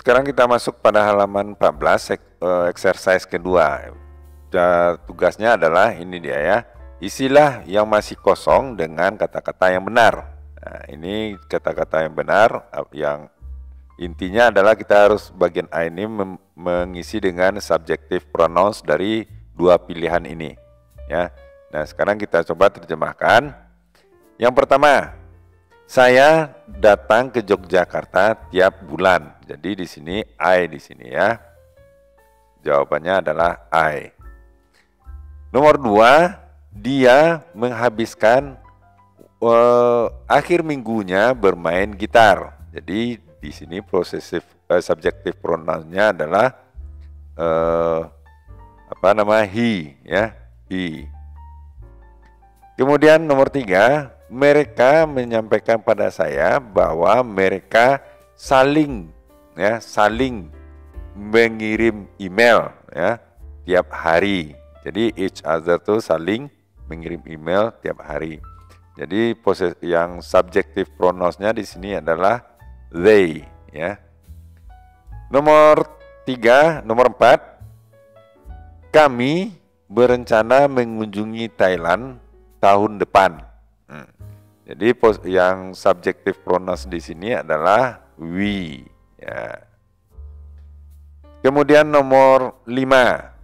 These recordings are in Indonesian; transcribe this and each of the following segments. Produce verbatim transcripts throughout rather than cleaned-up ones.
Sekarang kita masuk pada halaman empat belas, exercise kedua. Dan tugasnya adalah ini dia ya. Isilah yang masih kosong dengan kata-kata yang benar. Nah, ini kata-kata yang benar, yang intinya adalah kita harus bagian A ini mengisi dengan subjective pronouns dari dua pilihan ini. Ya. Nah, sekarang kita coba terjemahkan. Yang pertama, saya datang ke Yogyakarta tiap bulan. Jadi di sini I di sini ya. Jawabannya adalah I. Nomor dua, dia menghabiskan uh, akhir minggunya bermain gitar. Jadi di sini possessive uh, subjective pronoun-nya adalah uh, apa nama he ya, he. Kemudian nomor tiga, mereka menyampaikan pada saya bahwa mereka saling ya saling mengirim email ya tiap hari. Jadi each other tuh saling mengirim email tiap hari. Jadi poses yang subjective pronouns-nya di sini adalah they ya. Nomor tiga, nomor empat, kami berencana mengunjungi Thailand tahun depan. Hmm. Jadi yang subjective pronouns di sini adalah we. Ya. Kemudian nomor lima,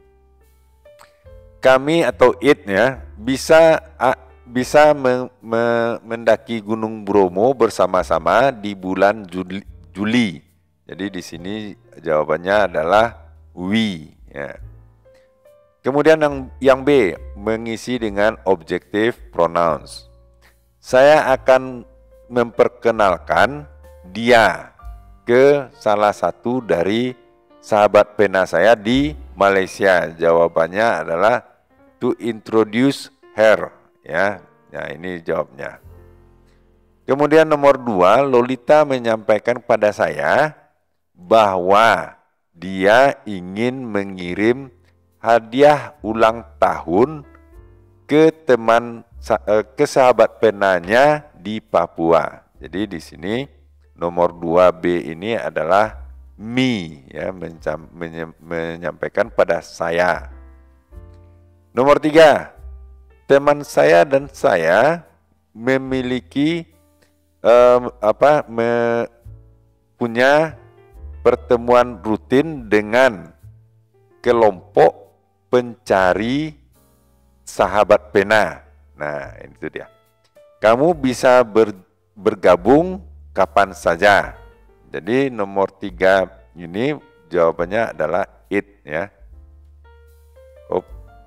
kami atau it ya bisa bisa me, me, mendaki Gunung Bromo bersama-sama di bulan Juli. Juli. Jadi di sini jawabannya adalah we. Ya. Kemudian yang yang B, mengisi dengan objective pronouns. Saya akan memperkenalkan dia ke salah satu dari sahabat pena saya di Malaysia. Jawabannya adalah to introduce her. Ya, nah ini jawabnya. Kemudian nomor dua, Lolita menyampaikan pada saya bahwa dia ingin mengirim hadiah ulang tahun ke teman ke sahabat penanya di Papua. Jadi di sini nomor dua B ini adalah me ya, mencam, menyampaikan pada saya. Nomor tiga, teman saya dan saya memiliki um, apa me, punya pertemuan rutin dengan kelompok pencari sahabat pena. Nah, itu dia. Kamu bisa ber, bergabung kapan saja. Jadi nomor tiga ini jawabannya adalah it ya. Oh,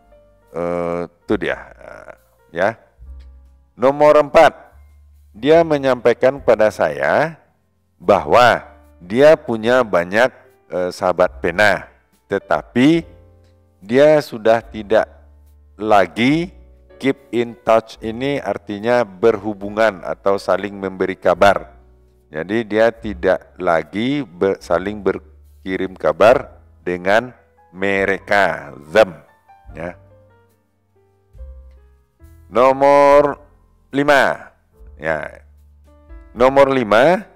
uh, itu dia. Uh, ya. Nomor empat, dia menyampaikan pada saya bahwa dia punya banyak uh, sahabat pena, tetapi dia sudah tidak lagi keep in touch. Ini artinya berhubungan atau saling memberi kabar. Jadi dia tidak lagi ber, saling berkirim kabar dengan mereka, them. Ya. Nomor lima, ya. Nomor lima,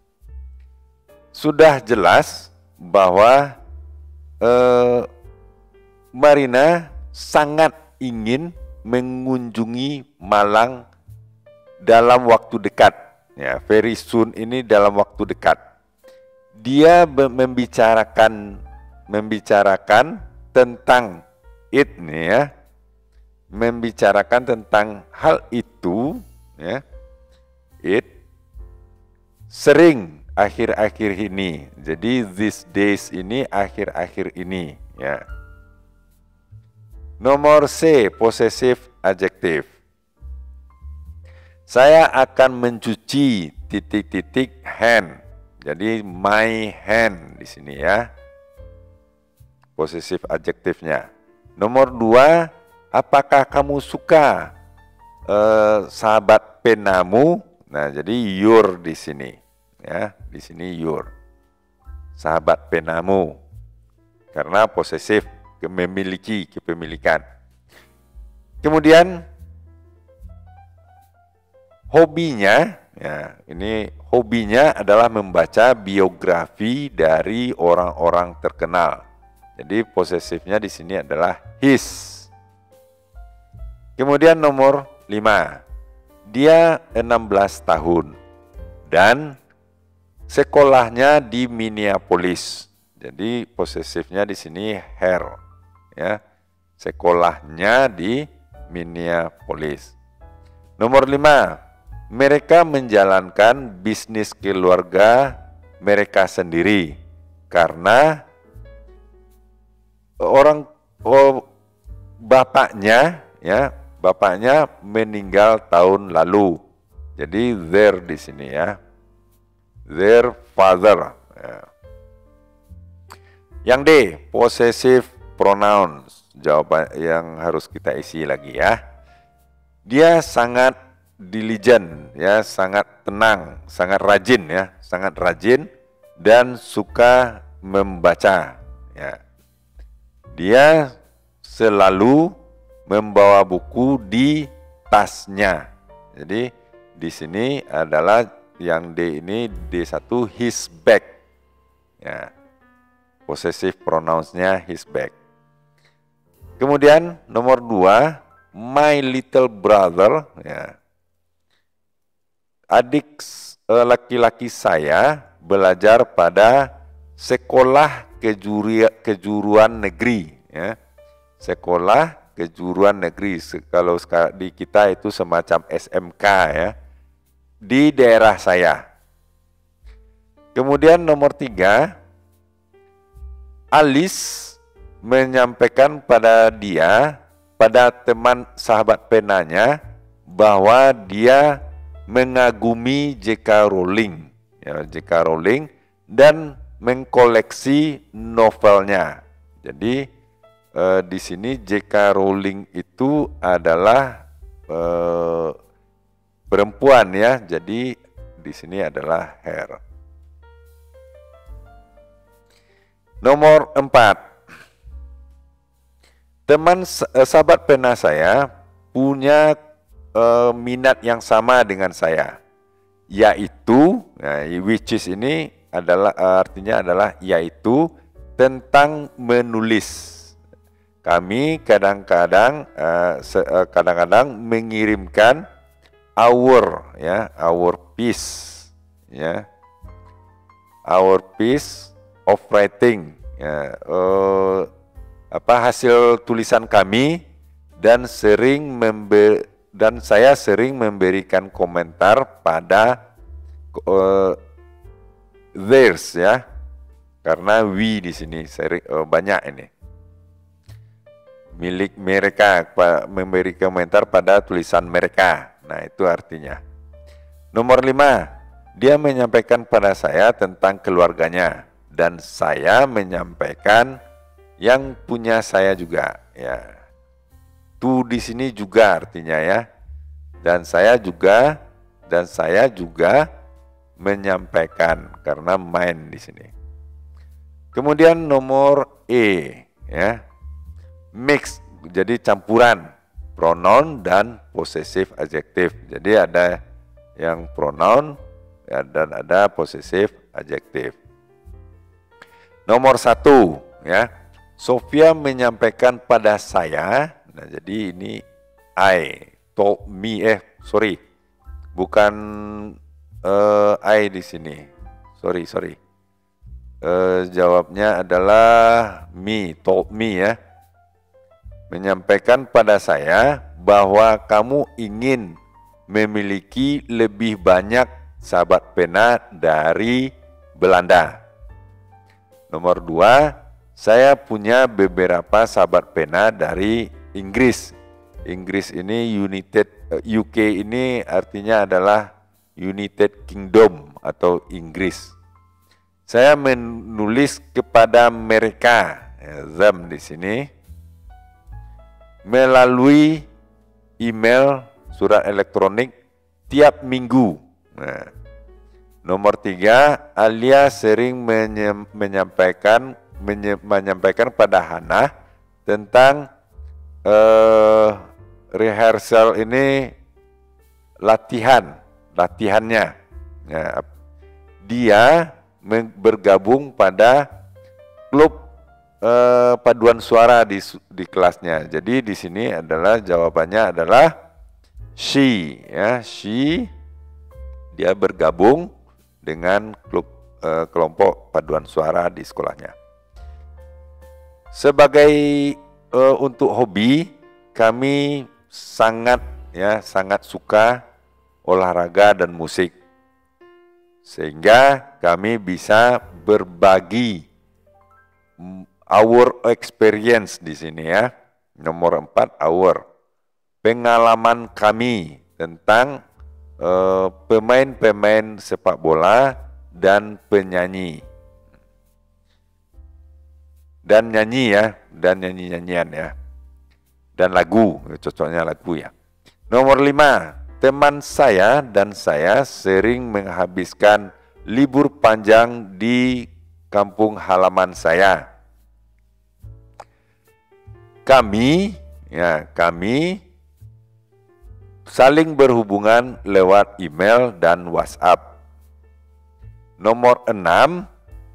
sudah jelas bahwa eh, Marina sangat ingin mengunjungi Malang dalam waktu dekat. Ya, very soon ini dalam waktu dekat. Dia membicarakan membicarakan tentang it nih ya. Membicarakan tentang hal itu ya. It sering akhir-akhir ini. Jadi these days ini akhir-akhir ini ya. Nomor C, possessive adjective. Saya akan mencuci titik-titik hand. Jadi my hand di sini ya. Possessive adjektifnya. Nomor dua, apakah kamu suka eh, sahabat penamu? Nah, jadi your di sini ya. Di sini your. Sahabat penamu. Karena possessive memiliki, kepemilikan. Kemudian hobinya Ya, ini hobinya adalah membaca biografi dari orang-orang terkenal. Jadi posesifnya di sini adalah his. Kemudian nomor lima, dia enam belas tahun dan sekolahnya di Minneapolis. Jadi posesifnya di sini her, ya. Sekolahnya di Minneapolis. Nomor lima, mereka menjalankan bisnis keluarga mereka sendiri karena orang oh, bapaknya, ya, bapaknya meninggal tahun lalu. Jadi their di sini, ya, their father. Ya. Yang D, possessive pronouns. Jawaban yang harus kita isi lagi, ya. Dia sangat diligent, ya, sangat tenang, sangat rajin, ya, sangat rajin dan suka membaca, ya. Dia selalu membawa buku di tasnya. Jadi di sini adalah yang D ini D satu, his bag, ya. Possessive pronouns-nya his bag. Kemudian nomor dua, my little brother, ya. Adik laki-laki saya belajar pada sekolah kejuri, kejuruan negeri, ya. Sekolah kejuruan negeri, kalau di kita itu semacam S M K, ya, di daerah saya. Kemudian nomor tiga, Alice menyampaikan pada dia, pada teman sahabat penanya, bahwa dia mengagumi J K Rowling, ya, J K Rowling dan mengkoleksi novelnya. Jadi eh, di sini J K Rowling itu adalah eh, perempuan, ya. Jadi di sini adalah her. Nomor empat, teman sahabat pena saya punya uh, minat yang sama dengan saya, yaitu, nah, which is ini adalah uh, artinya adalah yaitu tentang menulis. Kami kadang-kadang uh, uh, kadang-kadang mengirimkan our, ya, our piece, ya, our piece of writing, ya, uh, apa hasil tulisan kami, dan sering member, dan saya sering memberikan komentar pada uh, theirs, ya, karena we di sini sering, uh, banyak ini milik mereka, memberi komentar pada tulisan mereka. Nah, itu artinya. Nomor lima, dia menyampaikan pada saya tentang keluarganya dan saya menyampaikan yang punya saya juga, ya. Tu di sini juga artinya, ya. Dan saya juga dan saya juga menyampaikan karena main di sini. Kemudian nomor E, ya. Mix, jadi campuran pronoun dan possessive adjektif. Jadi ada yang pronoun, ya, dan ada possessive adjektif. Nomor satu, ya. Sofia menyampaikan pada saya, nah jadi ini I, told me, eh sorry, bukan uh, I di sini, sorry sorry, uh, jawabnya adalah me, told me, ya, menyampaikan pada saya bahwa kamu ingin memiliki lebih banyak sahabat pena dari Belanda. Nomor dua, saya punya beberapa sahabat pena dari Inggris. Inggris ini United, U K ini artinya adalah United Kingdom atau Inggris. Saya menulis kepada mereka, them di sini, melalui email, surat elektronik tiap minggu. Nah, nomor tiga, Alia sering menye- menyampaikan menye- menyampaikan pada Hana tentang uh, rehearsal ini latihan, latihannya. Ya, dia bergabung pada klub eh, paduan suara di di kelasnya. Jadi di sini adalah jawabannya adalah she, ya, she dia bergabung dengan klub eh, kelompok paduan suara di sekolahnya. Sebagai eh, untuk hobi, kami sangat ya sangat suka olahraga dan musik. Sehingga kami bisa berbagi our experience di sini ya. Nomor empat, our. Pengalaman kami tentang uh, pemain-pemain sepak bola dan penyanyi. Dan nyanyi ya, dan nyanyi-nyanyian ya. Dan lagu, cocoknya lagu ya. Nomor lima, teman saya dan saya sering menghabiskan libur panjang di kampung halaman saya. Kami, ya kami saling berhubungan lewat email dan WhatsApp. Nomor enam,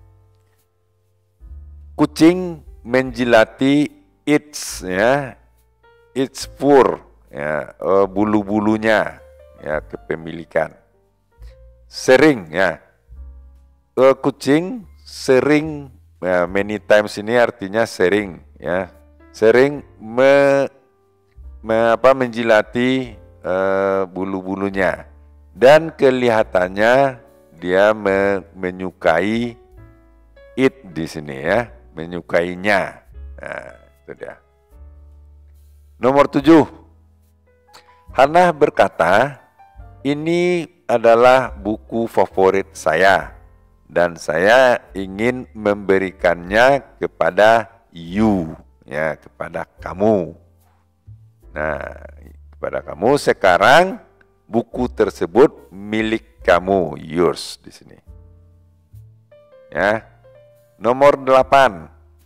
kucing menjilati its, ya, its fur. Ya, uh, bulu-bulunya, ya, kepemilikan. Sering, ya, uh, kucing sering, ya, many times ini artinya sering, ya, sering me, me, apa, menjilati uh, bulu-bulunya dan kelihatannya dia me, menyukai it di sini ya, menyukainya. Nah, itu dia. Nomor tujuh. Hana berkata, ini adalah buku favorit saya dan saya ingin memberikannya kepada you, ya, kepada kamu. Nah, kepada kamu sekarang buku tersebut milik kamu, yours di sini. Ya. Nomor delapan.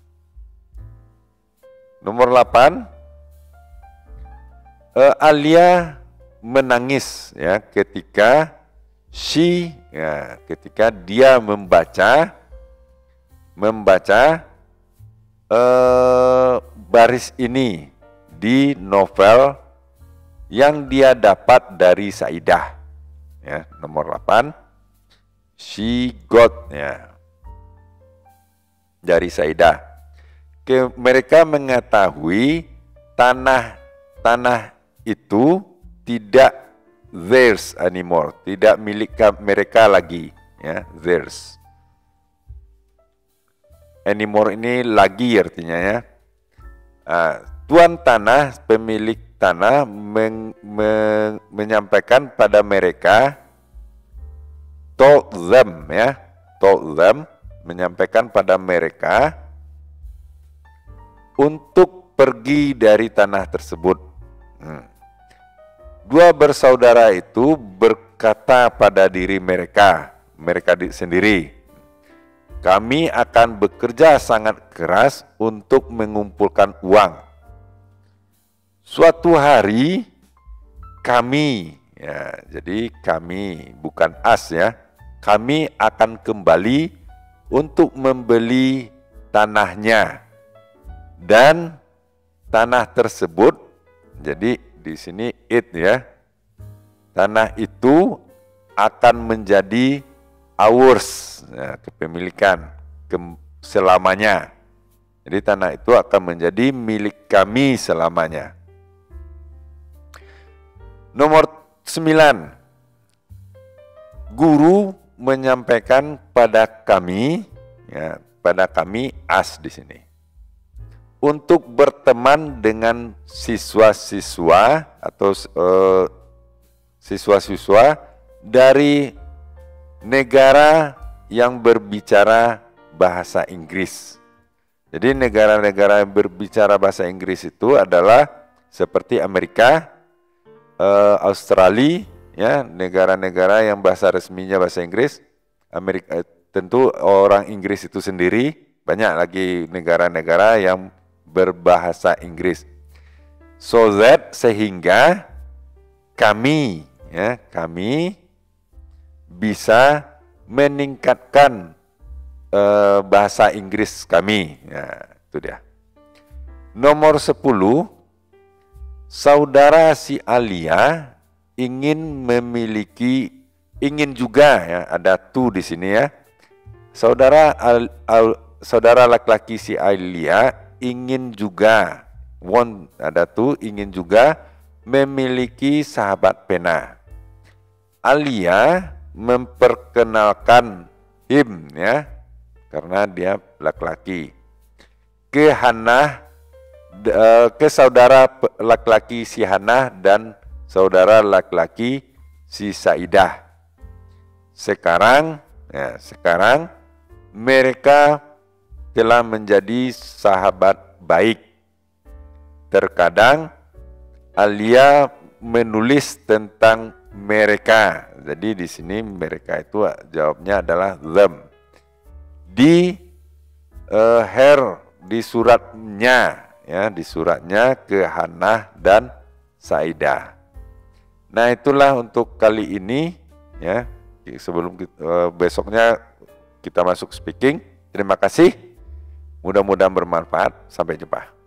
Nomor delapan. Uh, Alia menangis ya ketika she ya ketika dia membaca membaca uh, baris ini di novel yang dia dapat dari Saidah ya. Nomor delapan, she got ya dari Saidah. Ke, mereka mengetahui tanah tanah itu tidak theirs anymore, tidak milik mereka lagi, ya, theirs. Anymore ini lagi artinya ya. Uh, tuan tanah, pemilik tanah men, men, menyampaikan pada mereka, told them ya, told them menyampaikan pada mereka untuk pergi dari tanah tersebut. Hmm. Dua bersaudara itu berkata pada diri mereka, mereka sendiri, kami akan bekerja sangat keras untuk mengumpulkan uang. Suatu hari kami, ya, jadi kami bukan us ya, kami akan kembali untuk membeli tanahnya dan tanah tersebut, jadi di sini it ya, tanah itu akan menjadi ours, ya, kepemilikan ke, selamanya. Jadi tanah itu akan menjadi milik kami selamanya. Nomor sembilan, guru menyampaikan pada kami, ya, pada kami as di sini, untuk berteman dengan siswa-siswa atau uh, siswa-siswa dari negara yang berbicara bahasa Inggris. Jadi negara-negara yang berbicara bahasa Inggris itu adalah seperti Amerika, uh, Australia, ya, negara-negara yang bahasa resminya bahasa Inggris. Amerika, tentu orang Inggris itu sendiri, banyak lagi negara-negara yang berbahasa Inggris. So that sehingga kami, ya, kami bisa meningkatkan uh, bahasa Inggris kami. Ya, itu dia. Nomor sepuluh, saudara si Alia ingin memiliki, ingin juga ya, ada tu di sini ya. Saudara al, al, saudara laki-laki si Alia ingin juga, want ada tu, ingin juga memiliki sahabat pena. Alia memperkenalkan him ya, karena dia laki-laki, ke Hannah, ke saudara laki-laki si Hannah dan saudara laki-laki si Saidah. Sekarang, ya, sekarang mereka telah menjadi sahabat baik. Terkadang Alia menulis tentang mereka. Jadi di sini mereka itu jawabnya adalah them. Di uh, her di suratnya ya, di suratnya ke Hannah dan Saidah. Nah, itulah untuk kali ini ya. Sebelum kita, uh, besoknya kita masuk speaking. Terima kasih. Mudah-mudahan bermanfaat. Sampai jumpa.